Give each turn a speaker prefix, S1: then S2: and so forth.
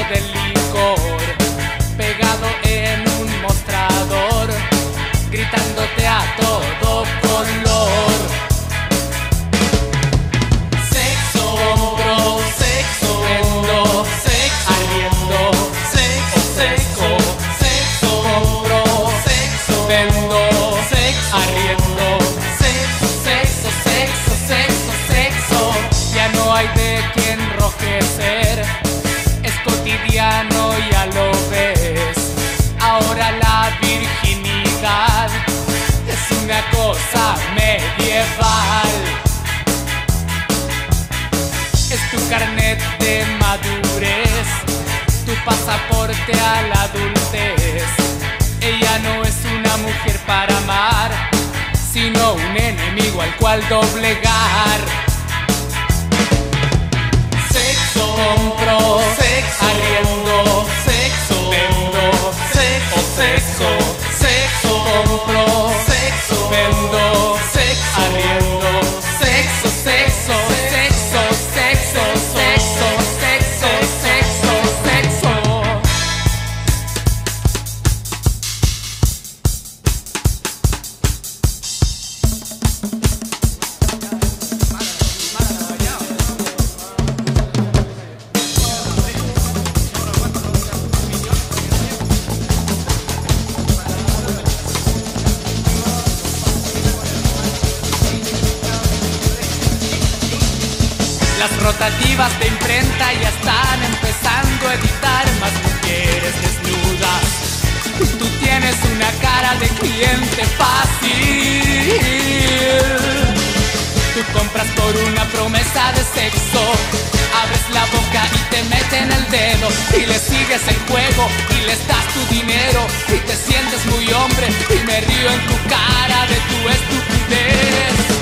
S1: de licor, pegado en un mostrador, gritándote a todo color. Sexo, compro, sexo, vendo, sexo, arriendo, sexo, sexo, sexo, compro, sexo, vendo, sexo, arriendo, sexo, sexo, sexo, sexo, sexo. Ya no hay de qué enrojecer, es cotidiano, ya lo ves. Ahora la virginidad es una cosa medieval. Es tu carnet de madurez, tu pasaporte a la adultez. Ella no es una mujer para amar, sino un enemigo al cual doblegar. Sexo, compro, sexo, arriendo, sexo, vendo, sexo, sexo, sexo, compro, sexo, vendo, sexo, arriendo, sexo, sexo, sexo, sexo, sexo, sexo, sexo, sexo. Las rotativas de imprenta ya están empezando a editar más mujeres desnudas. Tú tienes una cara de cliente fácil. Tú compras por una promesa de sexo, abres la boca y te meten el dedo, y le sigues el juego y les das tu dinero, y te sientes muy hombre y me río en tu cara de tu estupidez.